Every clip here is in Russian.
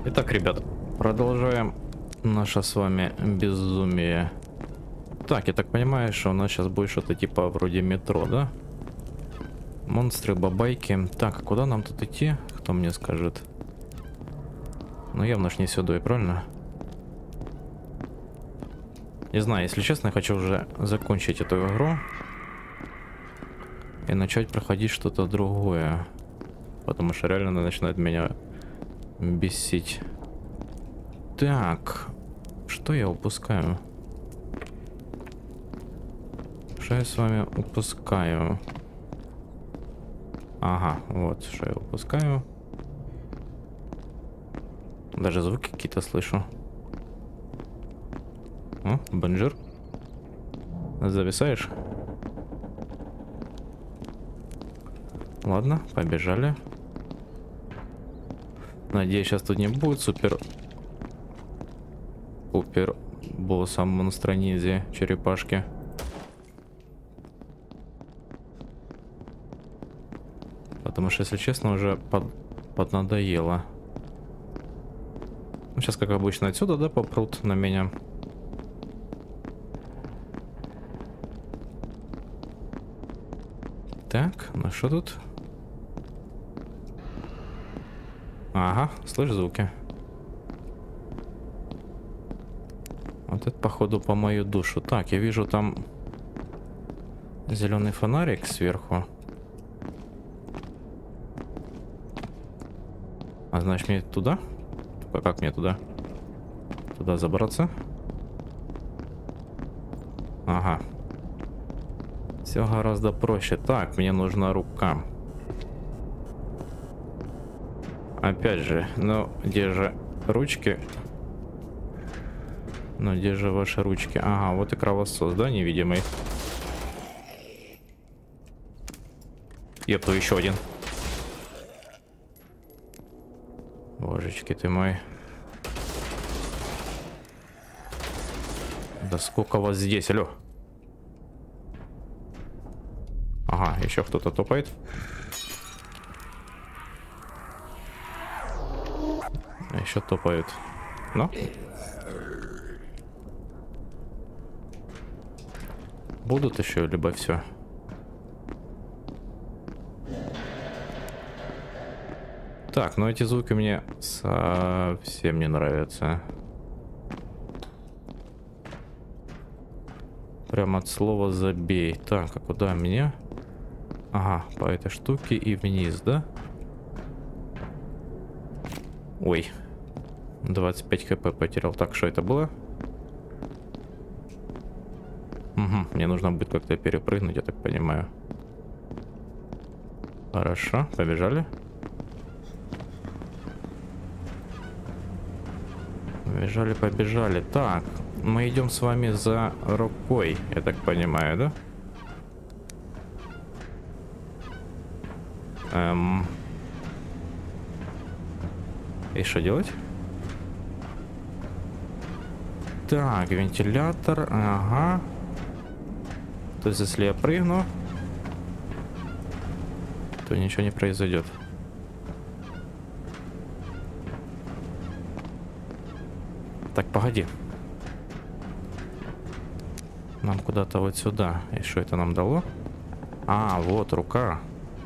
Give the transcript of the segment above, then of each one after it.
Итак, ребят, продолжаем наше с вами безумие. Так, я так понимаю, что у нас сейчас будет что-то типа вроде метро, да? Монстры, бабайки. Так, а куда нам тут идти? Кто мне скажет? Ну, явно ж не сюда, правильно? Не знаю, если честно, я хочу уже закончить эту игру и начать проходить что-то другое. Потому что реально она начинает меня бесить. Так, что я упускаю? Что я с вами упускаю? Ага, вот что я упускаю. Даже звуки какие-то слышу. О, бонжур. Зависаешь? Ладно, побежали. Надеюсь, сейчас тут не будет супер босса монстронизи черепашки. Потому что, если честно, уже поднадоело. Ну, сейчас, как обычно, отсюда, да, попрут на меня. Так, ну что тут? Ага, слышь звуки. Вот это, походу, по мою душу. Так, я вижу там зеленый фонарик сверху. А значит, мне туда? Только как мне туда? Туда забраться? Ага. Все гораздо проще. Так, мне нужна рука. Опять же, ну где же ручки? Ну где же ваши ручки? Ага, вот и кровосос, да, невидимый? Епту, еще один. Божечки ты мой. Да сколько вас здесь, алло? Ага, еще кто-то топает. Еще топают. Ну? Будут еще, либо все. Так, ну эти звуки мне совсем не нравятся. Прям от слова забей. Так, а куда мне? Ага, по этой штуке и вниз, да? Ой. 25 хп потерял. Так, что это было? Угу, мне нужно будет как-то перепрыгнуть, я так понимаю. Хорошо, побежали. Побежали, побежали. Так, мы идем с вами за рукой, я так понимаю, да? И что делать? Так, вентилятор, ага. То есть, если я прыгну, то ничего не произойдет. Так, погоди. Нам куда-то вот сюда. И что это нам дало? А, вот рука.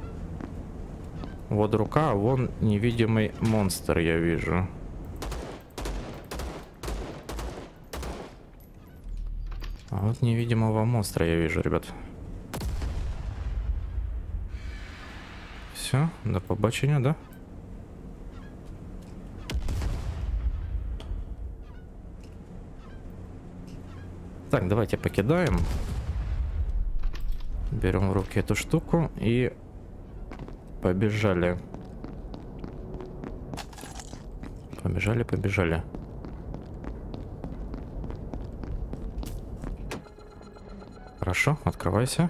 Вот рука, вон невидимый монстр, я вижу. А вот невидимого монстра я вижу, ребят. Все, до побачення, да? Так, давайте покидаем. Берем в руки эту штуку и побежали. Побежали, побежали. Хорошо, открывайся.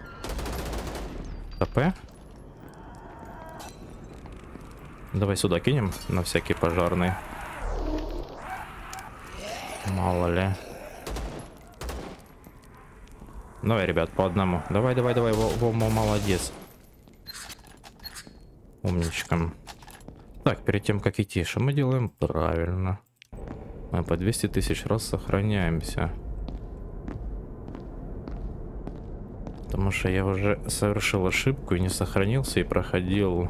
ТП. Давай сюда кинем на всякий пожарный. Мало ли. Давай, ребят, по одному. Давай, давай, давай, молодец. Умничкам. Так, перед тем, как идти, что мы делаем? Правильно. Мы по 200 тысяч раз сохраняемся. Потому что я уже совершил ошибку и не сохранился, и проходил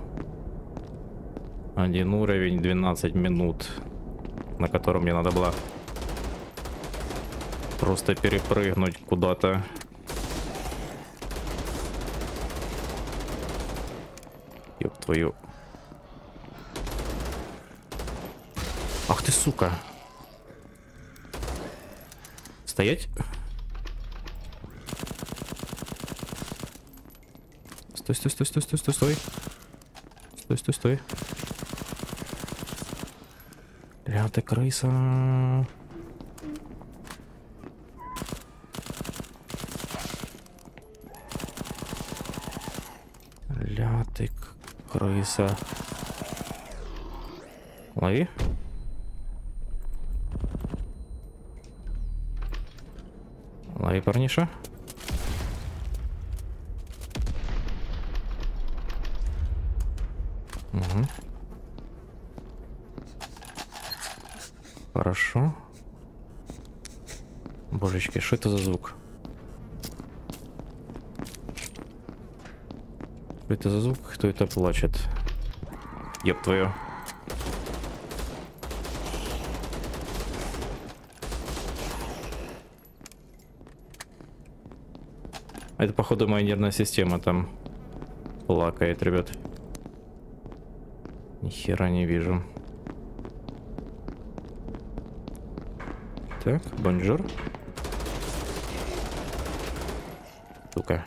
один уровень 12 минут, на котором мне надо было просто перепрыгнуть куда-то. Ёб твою. Ах ты, сука. Стоять? Стой, стой, стой, стой, стой, стой, стой. Стой, стой, стой. Ля ты крыса. Ля ты крыса. Лови. Лови, парниша. Угу. Хорошо. Божечки, что это за звук? Что это за звук? Кто это плачет? Ёб твою. Это, походу, моя нервная система там плакает, ребят. Ни хера не вижу. Так, бонжур. Сука.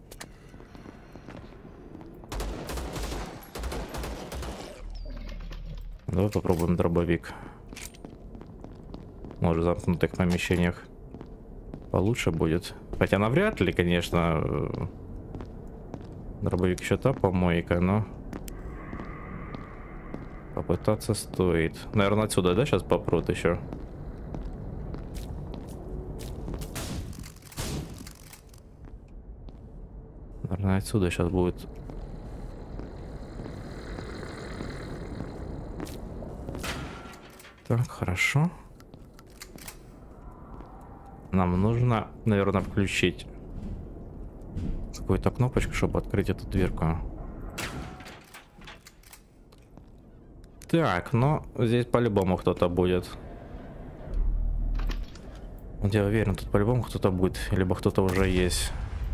Давай попробуем дробовик. Может, в замкнутых помещениях получше будет. Хотя навряд ли, конечно. Дробовик еще та помойка, но попытаться стоит. Наверное, отсюда, да, сейчас попрут еще. Наверное, отсюда сейчас будет. Так, хорошо. Нам нужно, наверное, включить какую-то кнопочку, чтобы открыть эту дверку. Так, но здесь по-любому кто-то будет. Вот я уверен, тут по-любому кто-то будет, либо кто-то уже есть.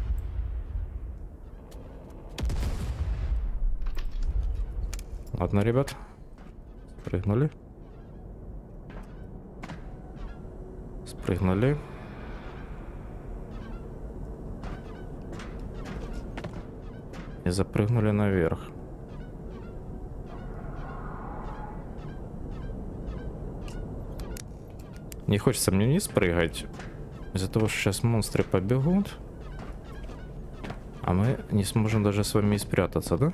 Ладно, ребят, спрыгнули. Спрыгнули. И запрыгнули наверх. Не хочется мне вниз прыгать. Из-за того, что сейчас монстры побегут. А мы не сможем даже с вами спрятаться, да?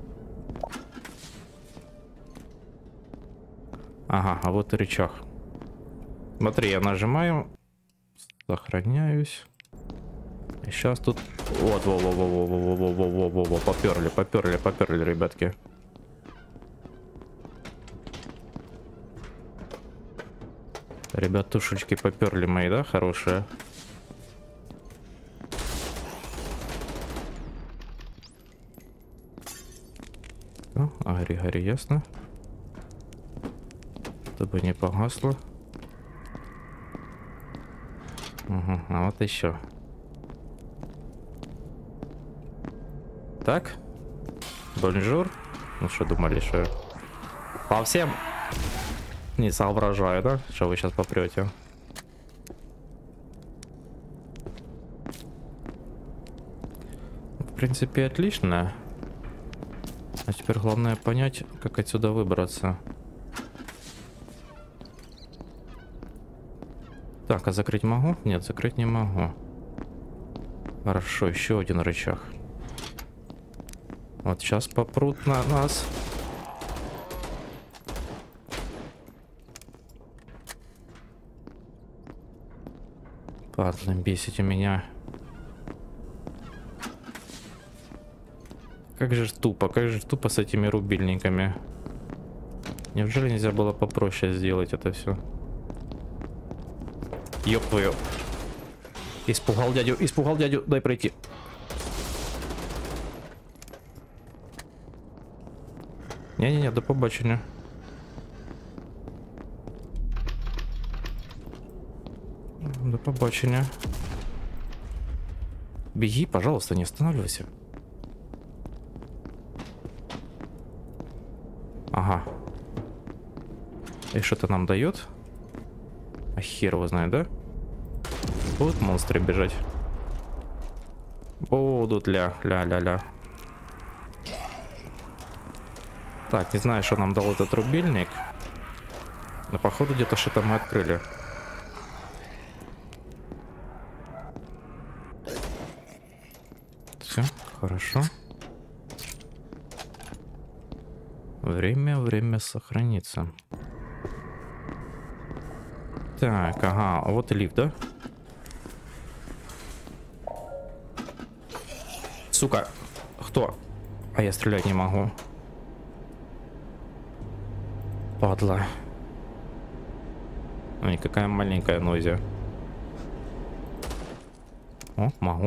Ага, а вот и рычаг. Смотри, я нажимаю. Сохраняюсь. И сейчас тут... Вот, во-во-во-во-во-во-во-во-во-во. Поперли, поперли, поперли, ребятки. Ребят, тушечки поперли мои, да, хорошие? О, гори, гори, ясно. Чтобы не погасло. Угу, а вот еще. Так. Бонжур. Ну что думали, что... По всем... Не соображаю, да? Что вы сейчас попрете. В принципе, отлично. А теперь главное понять, как отсюда выбраться. Так, а закрыть могу? Нет, закрыть не могу. Хорошо, еще один рычаг. Вот сейчас попрут на нас. Ладно, бесите меня. Как же тупо с этими рубильниками. Неужели нельзя было попроще сделать это все? Ёб твою. Испугал дядю, дай пройти. Не-не-не, до побачення. До побачення. Беги, пожалуйста, не останавливайся. Ага. И что это нам дает? А хер его знает, да? Будут монстры бежать? Будут ля-ля-ля-ля. Так, не знаю, что нам дал этот рубильник. Но походу где-то что-то мы открыли. Все, хорошо. Время сохранится. Так, ага, вот и лифт, да? Сука, кто? А я стрелять не могу. Падла. Ой, какая маленькая нозя. О, могу.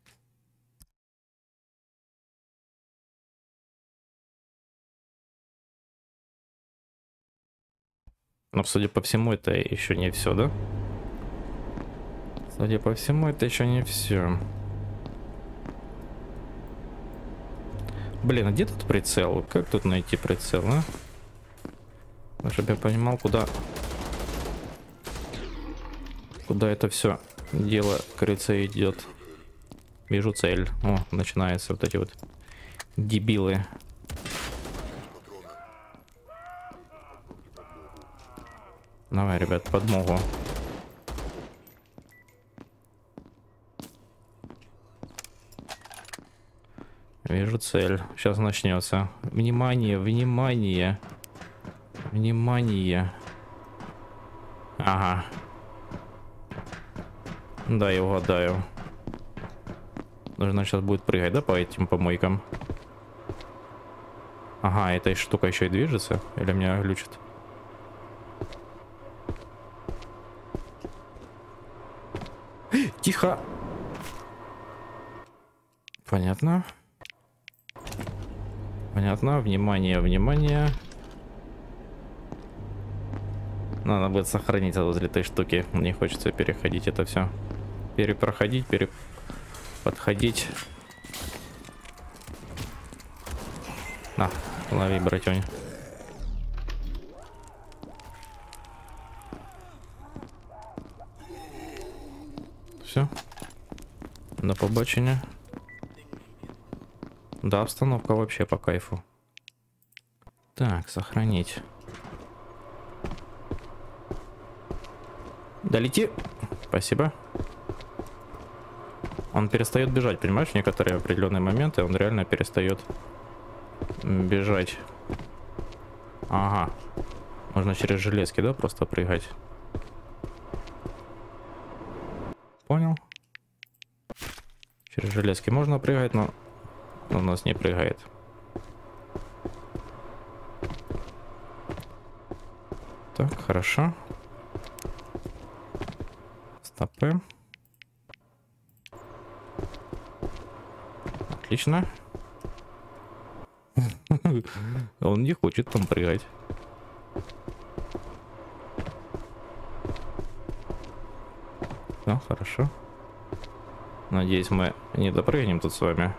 Но, судя по всему, это еще не все, да? Судя по всему, это еще не все. Блин, а где тут прицел? Как тут найти прицел, а? Чтобы я понимал, куда это все дело, кажется, идет. Вижу цель. О, начинаются вот эти вот дебилы. Давай, ребят, подмогу. Вижу цель. Сейчас начнется. Внимание, внимание. Внимание. Ага. Да, я угадаю. Нужно сейчас будет прыгать, да, по этим помойкам? Ага, эта штука еще и движется? Или меня глючит? Тихо. Понятно. Понятно. Внимание, внимание. Надо будет сохраниться возле этой штуки. Не хочется переходить это все. Перепроходить, подходить. На, лови, братюнь. Все. До побачення. Да, обстановка вообще по кайфу. Так, сохранить. Долети. Спасибо. Он перестает бежать, понимаешь? В некоторые определенные моменты он реально перестает бежать. Ага. Можно через железки, да, просто прыгать. Понял. Через железки можно прыгать, но у нас не прыгает. Так, хорошо. Стопы. Отлично. Он не хочет там прыгать. Ну, хорошо. Надеюсь, мы не допрыгнем тут с вами.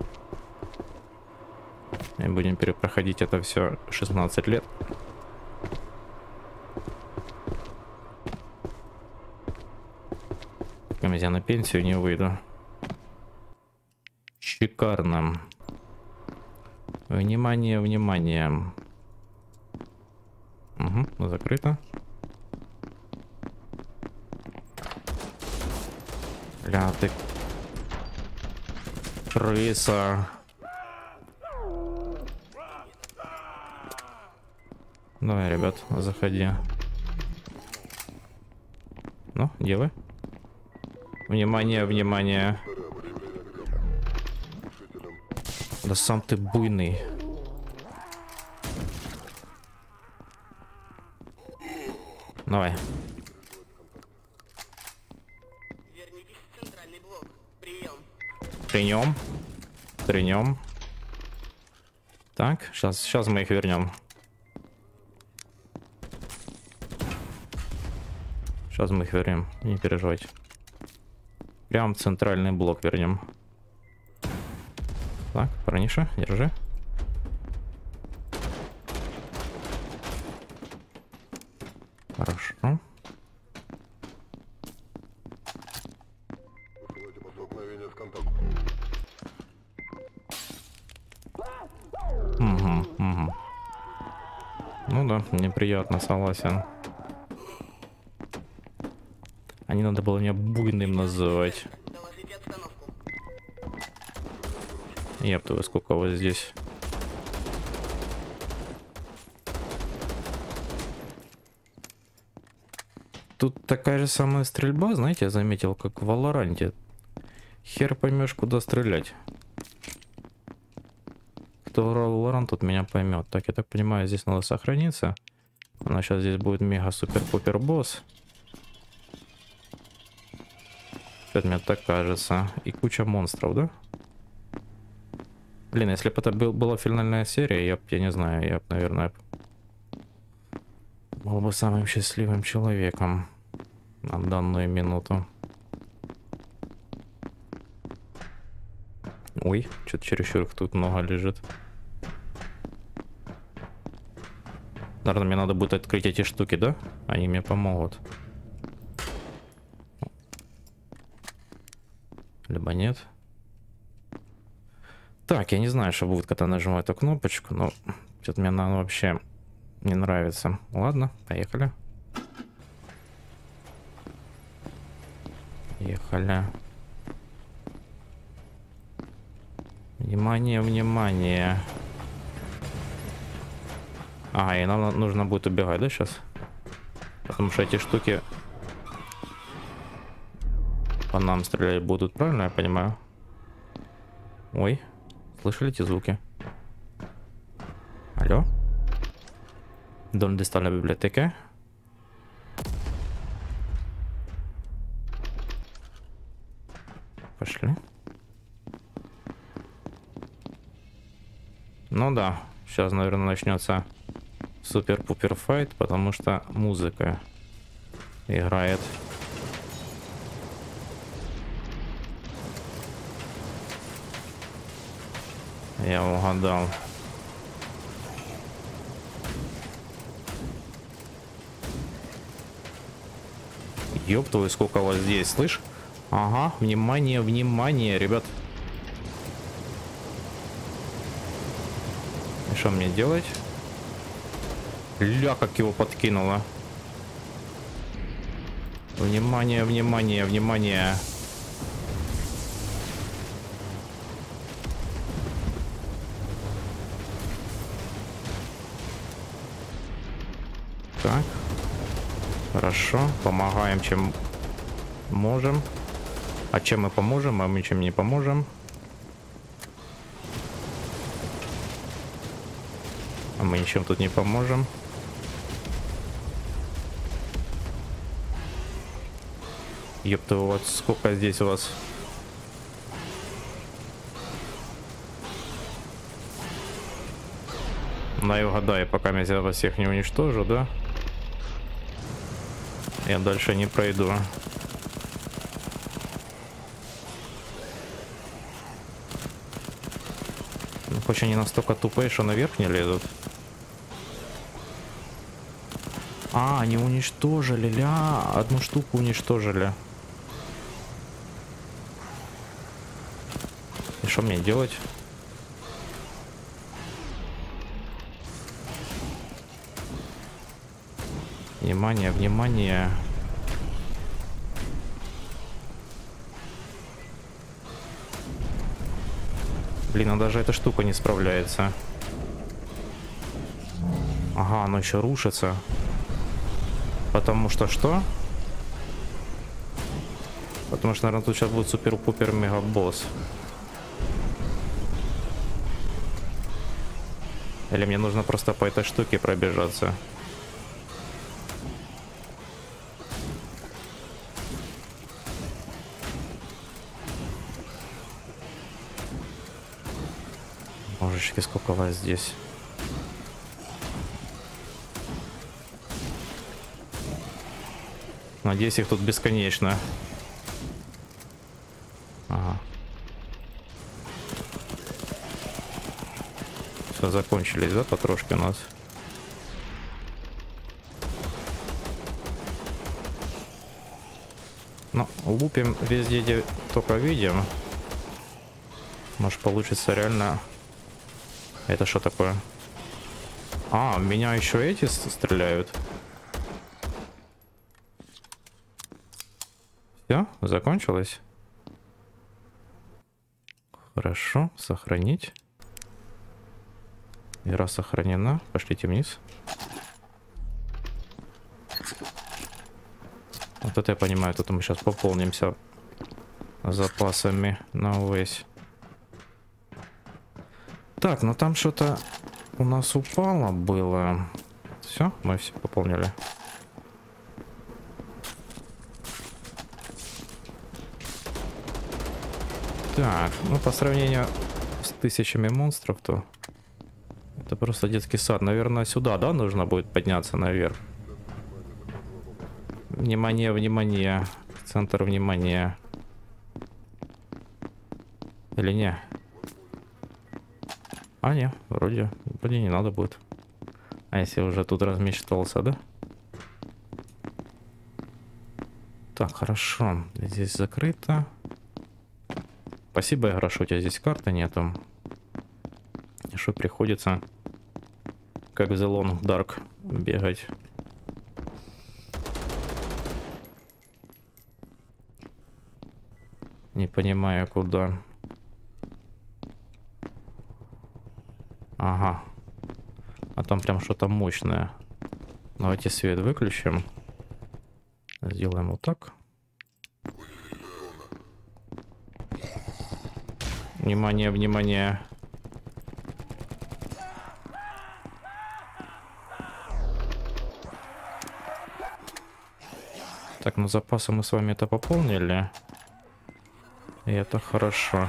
И будем перепроходить это все 16 лет. Я на пенсию не выйду. Шикарно. Внимание, внимание. Угу, закрыто. Ля, ты крыса. Давай, ребят, заходи. Ну, делай. Внимание, внимание. Да сам ты буйный. Давай. Вернитесь в центральный блок. Прием. Тренем. Тренем. Так, сейчас мы их вернем. Сейчас мы их вернем, не переживайте. Прям центральный блок вернем. Так, Парниша, держи. Хорошо. Угу. Ну да, неприятно, согласен. А не надо было меня буйным называть. Доложите обстановку. Епту, сколько вот здесь. Тут такая же самая стрельба, знаете, я заметил, как в Валоранте. Хер поймешь, куда стрелять. Кто играл в Valorant, тот меня поймет. Так, я так понимаю, здесь надо сохраниться. Она сейчас здесь будет мега-супер-пупер босс. Это мне так кажется. И куча монстров, да? Блин, если бы это была финальная серия, я не знаю, я бы, наверное, был бы самым счастливым человеком на данную минуту. Ой, что-то чересчур их тут много лежит. Наверное, мне надо будет открыть эти штуки, да? Они мне помогут. Либо нет. Так, я не знаю, что будет, когда нажимаю эту кнопочку, но что-то мне она вообще не нравится. Ладно, поехали. Поехали. Внимание, внимание. Ага, и нам нужно будет убегать, да, сейчас? Потому что эти штуки по нам стрелять будут, правильно я понимаю? Ой, слышали эти звуки? Алло? ¿Dónde está la biblioteca? Пошли. Ну да, сейчас, наверное, начнется супер-пупер файт, потому что музыка играет. Я угадал. Ёб твою, сколько вас здесь, слышь? Ага, внимание, внимание, ребят. И что мне делать? Ля, как его подкинуло. Внимание, внимание, внимание. Так. Хорошо. Помогаем, чем можем. А чем мы поможем, а мы чем не поможем. А мы ничем тут не поможем. Ёпта, вот сколько здесь у вас. Да и угадаю, пока я вас всех не уничтожу, да? Я дальше не пройду. Ну, хоть они настолько тупые, что наверх не лезут. А, они уничтожили, ля, одну штуку уничтожили. И что мне делать? Внимание, внимание. Блин, а даже эта штука не справляется. Ага, оно еще рушится. Потому что что? Потому что, наверное, тут сейчас будет супер-пупер мега-босс. Или мне нужно просто по этой штуке пробежаться? Божечки, сколько вас здесь. Надеюсь, их тут бесконечно. Ага. Все, закончились, да, потрошки у нас? Ну, лупим везде, где только видим. Может, получится реально... Это что такое? А, в меня еще эти стреляют. Все, закончилось. Хорошо, сохранить. Игра сохранена. Пошлите вниз. Вот это я понимаю, тут мы сейчас пополнимся запасами на весь. Так, ну там что-то у нас упало было. Все, мы все пополнили. Так, ну по сравнению с тысячами монстров, то это просто детский сад. Наверное, сюда, да, нужно будет подняться наверх. Внимание, внимание. Центр внимания. Или не? А, не, вроде не надо будет. А если уже тут размечтался, да? Так, хорошо. Здесь закрыто. Спасибо, игра, что у тебя здесь карты нету. И что приходится, как в The Long Dark, бегать. Не понимаю, куда. Ага. А там прям что-то мощное. Давайте свет выключим. Сделаем вот так. Внимание, внимание. Так, ну запасы мы с вами это пополнили. И это хорошо.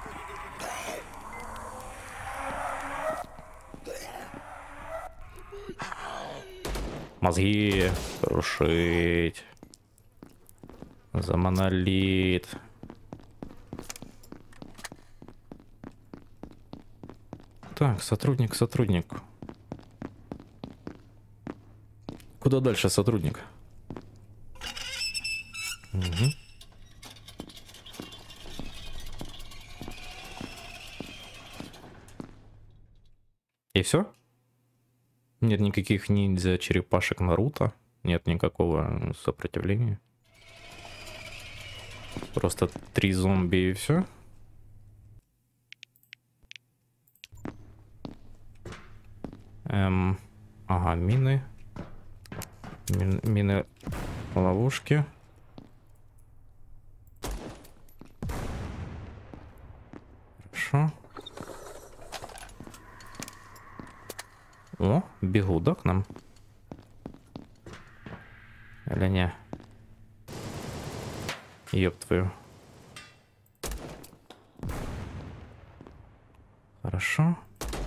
Мозги крушить. За монолит. Так, сотрудник. Куда дальше, сотрудник? Угу. И все? Нет никаких ниндзя черепашек Наруто. Нет никакого сопротивления. Просто 3 зомби и все. Ага, мины. Мины ловушки. Хорошо. О, бегу, да, к нам? Или не? Ёб твою. Хорошо.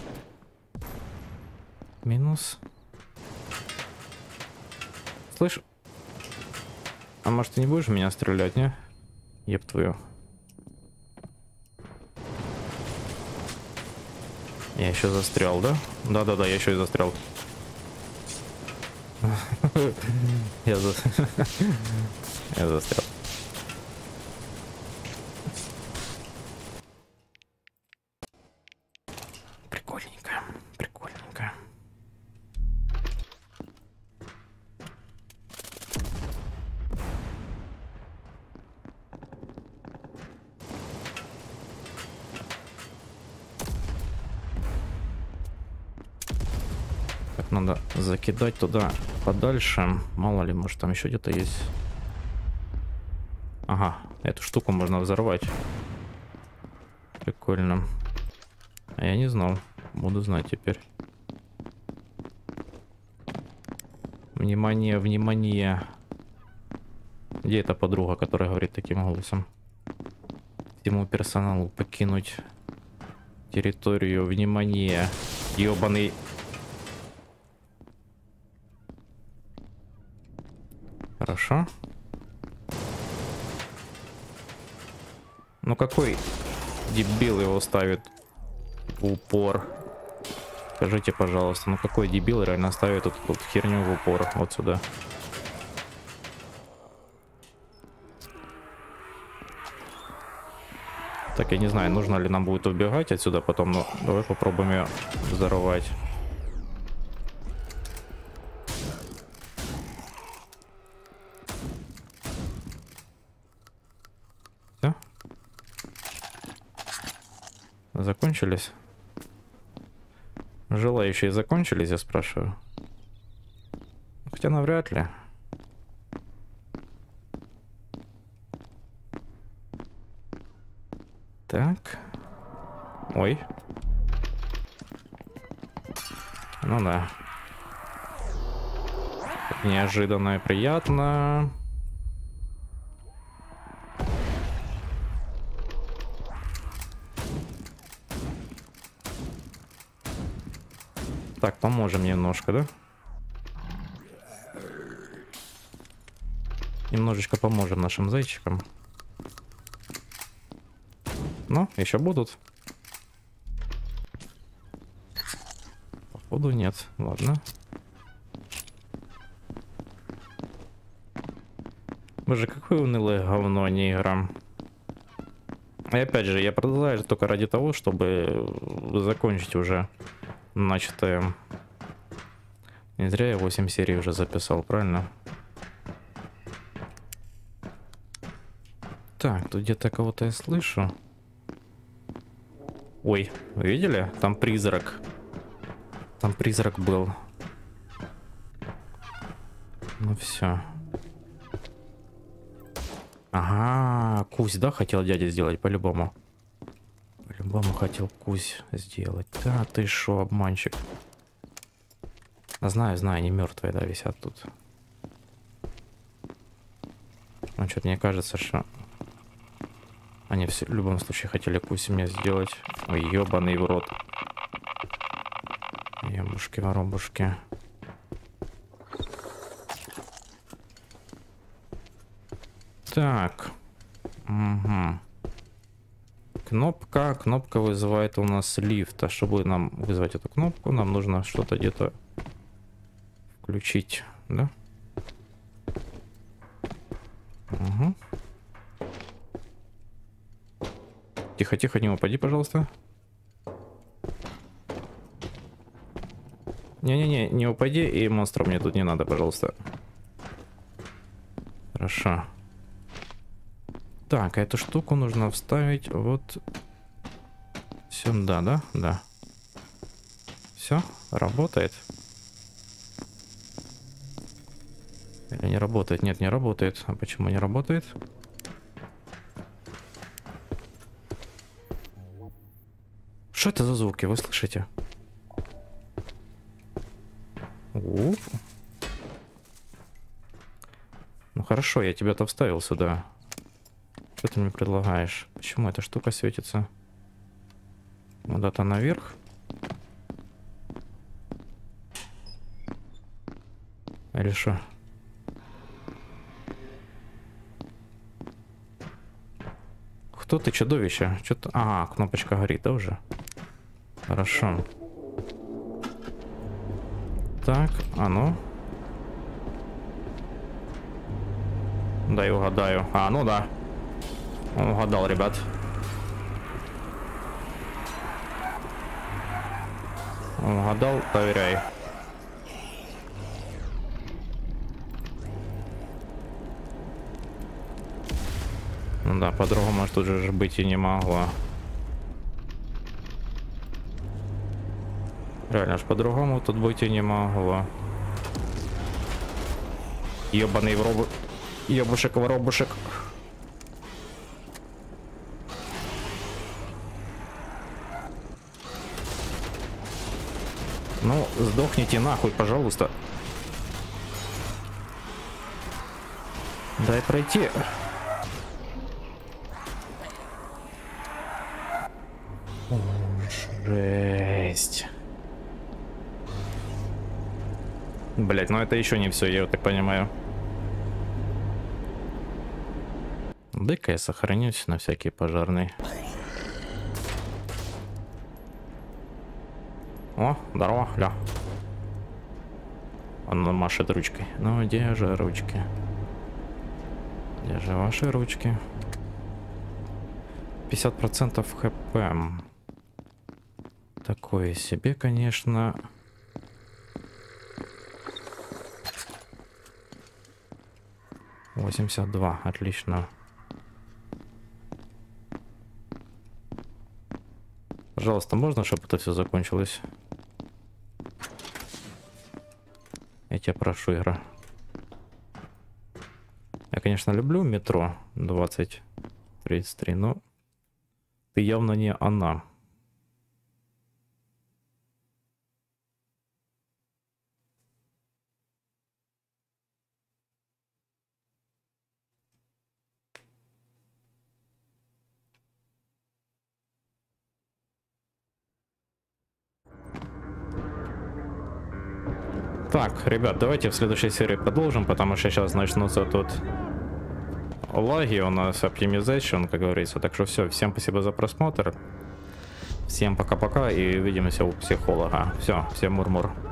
Минус. Слышь? А может, ты не будешь в меня стрелять, не? Еб твою. Я еще застрял, да? Да-да-да, я еще и застрял. Я застрял. Прикольненько, прикольненько. Так, надо закидать туда подальше. Мало ли, может там еще где-то есть. Ага, эту штуку можно взорвать. Прикольно. А я не знал. Буду знать теперь. Внимание, внимание. Где эта подруга, которая говорит таким голосом? Всему персоналу покинуть территорию. Внимание. Ёбаный. Хорошо. Ну какой дебил его ставит в упор? Скажите, пожалуйста, ну какой дебил реально ставит эту вот херню в упор? Вот сюда. Так, я не знаю, нужно ли нам будет убегать отсюда потом, но давай попробуем ее взорвать. Все? Закончились? Желающие закончились, я спрашиваю. Хотя навряд ли. Так. Ой. Ну да. Неожиданно и приятно. Так, поможем немножко, да? Немножечко поможем нашим зайчикам. Но еще будут. Походу нет. Ладно. Боже, какое унылое говно, а не игра. И опять же, я продолжаю только ради того, чтобы закончить уже начатое. Не зря я 8 серий уже записал, правильно? Так, тут где-то кого-то я слышу. Ой, вы видели? Там призрак. Там призрак был. Ну все. Ага, кусь, да, хотел дядя сделать, по-любому. По-любому хотел кусь сделать. Да, ты шо, обманщик. Знаю, знаю, они мертвые, да, висят тут. Ну, что-то мне кажется, что... Они в любом случае хотели кусь мне сделать. Ой, ёбаный в рот. Ебушки-воробушки. Так. Угу. Кнопка. Кнопка вызывает у нас лифт. А чтобы нам вызвать эту кнопку, нам нужно что-то где-то включить, да? Угу. Тихо, тихо, не упади, пожалуйста. Не-не-не, не упади, и монстров мне тут не надо, пожалуйста. Хорошо. Так, а эту штуку нужно вставить вот сюда, да? Да. Все, работает. Или не работает? Нет, не работает. А почему не работает? Что это за звуки, вы слышите? Уф. Ну хорошо, я тебя-то вставил сюда. Что ты мне предлагаешь? Почему эта штука светится? Куда-то наверх? Или что? Кто ты, чудовище? Что-то... Ага, кнопочка горит, да, уже? Хорошо. Так, а ну. Дай угадаю. А, ну да. Он угадал, ребят. Он угадал, проверяй. Ну да, по-другому тут же быть и не могло. Реально ж по-другому тут быть и не могло. Ёбаный в робу... Ёбушек-воробушек. Ну, сдохните нахуй, пожалуйста. Дай пройти. Блять, но это еще не все, я так понимаю. Дай-ка я сохранюсь на всякий пожарный. О, здорово, ля. Он машет ручкой. Ну, где же ручки? Где же ваши ручки? 50% хп. Такое себе, конечно. $82, отлично. Пожалуйста, можно, чтобы это все закончилось? Я тебя прошу, игра. Я, конечно, люблю метро 2033, но ты явно не она. Так, ребят, давайте в следующей серии продолжим, потому что сейчас начнутся тут лаги, у нас оптимизация, как говорится. Так что все, всем спасибо за просмотр. Всем пока-пока и увидимся у психолога. Все, всем мур-мур.